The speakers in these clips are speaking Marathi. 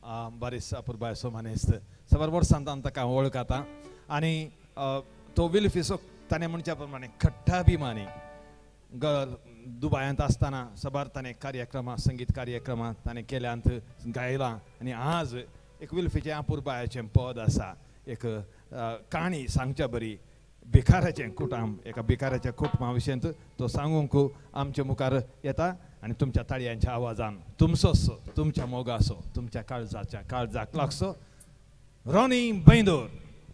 बरीच अपुरबायसो मनीस सबर वर्सांत ताका वळखता आनी तो विल्फिसो ताणें म्हणच्या प्रमाणे खट्टाभिमानी दुबयांत आसतना सबार ताणें कार्यक्रमां संगीत कार्यक्रमां ताणें केल्यांत गायलां आनी आज एक विल्फीचें अपुरबायाचें पद आसा एक काणी सांगच्या बरी भिकाऱ्याचें कुटुंब एका भिकाऱ्याच्या कुटुंबा विशयंत तो सांगूंक आमच्या मुखार येता आनी तुमच्या ताळयांच्या आवाजान तुमचोसो तुमच्या मोगाचो तुमच्या काळजाच्या काळजाक लागचो रॉनी बैंदोर.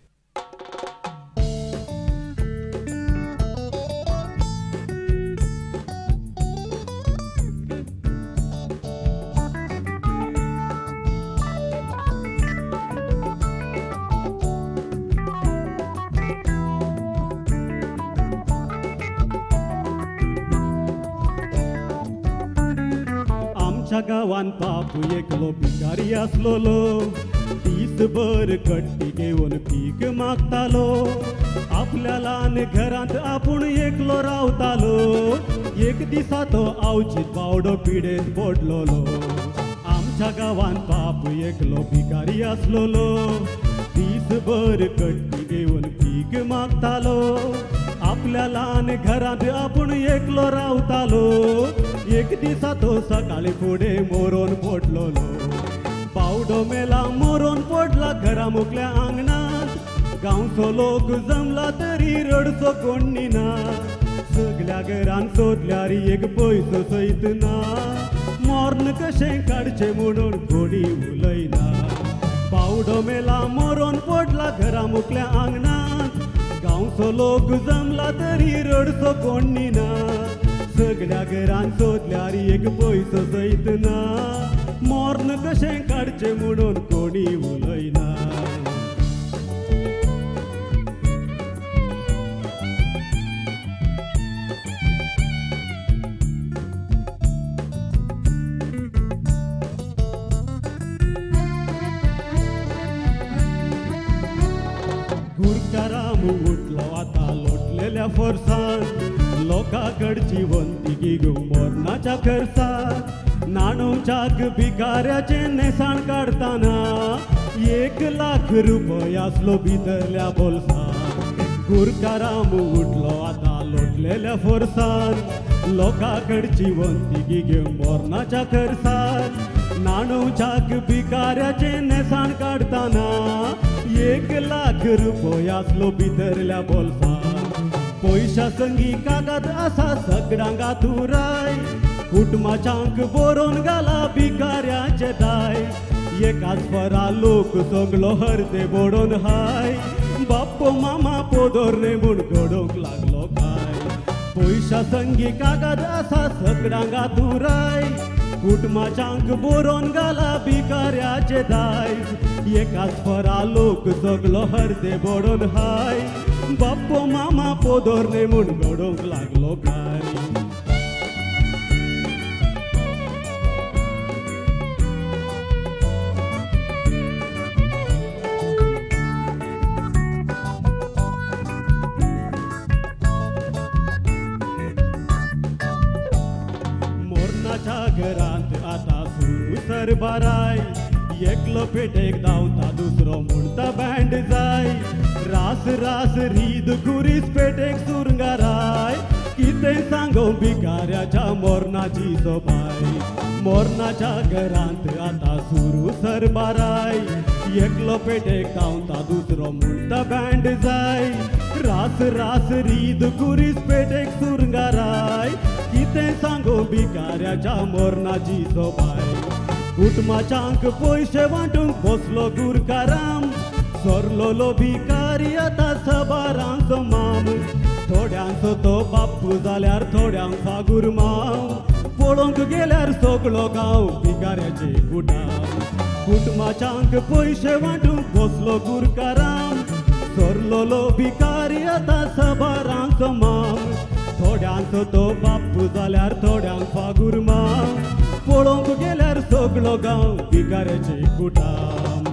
गावान बापू एकलो भिकारी आसलोलो दीसभर कट्टी घेवन भीक मागतालो आपल्या ल्हान घरांत आपूण एकलो रावतालो एक दिसा तो आवचीत बावडो पिडेत पडलोलो आमच्या गावान बापू एकलो भिकारी आसलोलो दीसभर कट्टी घेवन भीक मागतालो आपल्या ल्हान घरांत आपूण एकलो रावतालो एक दिसा तो सकाळी फुडें मरोन पडलोलो बावडो मेला मरोन पडला घरा मुखल्या आंगणांत गांवचो लोक जमला तरी रडचो कोण ना सगल्या घरान सोदल्यार एक पयसो सयत ना मोर्न कशें काडचें म्हणून कोणी उलयना बावडो मेला मरोन पडला घरा मुखल्या आंगणांत गांवचो लोक जमला तरी रडचो कोण ना सगळ्या घरान सोदल्यार एक पयसो सयत ना मोर्न कशें काडचें म्हणून कोणी उलयना गुरकाराम उठलो आतां लोटलेल्या फोर्सान लोकांकडची वंतिकी घेवन मोरणाच्या खर्चाक नाणवच्याक भिकाऱ्याचें नेसाण काडटाना 1,00,000 रुपया आसलो भितरल्या बोल्सांत गुरकाराम उठलो आतां लोटलेल्या फोर्सान लोकांकडची वंतिकी घेवन मोरणाच्या खर्चाक नाणवच्याक भिकाऱ्याचें नेसाण काडटाना 1,00,000 रुपया आसलो भितरल्या बोल्सांत पयशा संगी कागद आसा सगळ्यांक आतुराय कुटुंबाच्यांक बरोवन घाला भिकाऱ्याचे दाय एकाच फरा लोक सगळो हरते बोडोन हाय बाप्पो मामा पोदोरणे म्हूण घडोवंक लागलो काय पयशा संगी कागद आसा सगळ्यांक आतुराय कुटुंबाच्यांक बरोवन घाला भिकाऱ्याचे दाय एकाच फरा लोक सगळो हरते बोडोन हाय बाप्पो मामा पोदोरणे म्हूण घडोवंक लागलो काय मोरणाच्या घरांत आतां सुरू सरबाराय एकलो पेटेक धांवता दुसरो म्हणटा बँड जाय रास रास रीद खुरीस पेटेक सुरंगाराय कितें सांगो भिकाऱ्याच्या मोरणाची सोबाय मोरणाच्या घरांत आतां सुरू सरबाराय एकलो पेटेक धांवता दुसरो म्हणटा बँड जाय रास रास रीद खुरीस पेटेक सुरंगाराय कितें सांगो भिकाऱ्याच्या मोरणाची सोबाय कुटुंबाच्यांक पयशे वांटूंक बसलो गुरकाराम सरलोलो भिकारी आतां सबारांचो माम थोड्यांचो तो बाप्पू जाल्यार थोड्यांक सागूर माव पळोवंक गेल्यार सगळो गांव भिकाऱ्याचे कुटाम कुटुंबाच्यांक पयशे वांटूंक बसलो गुरकाराम सरलोलो भिकारी आतां सबारांचो माम थोड्यांचो तो बाप्पू जाल्यार थोड्यांक फागूर माव पळोवंक गेल्यार सगळो गांव भिकाऱ्याचे कुटाम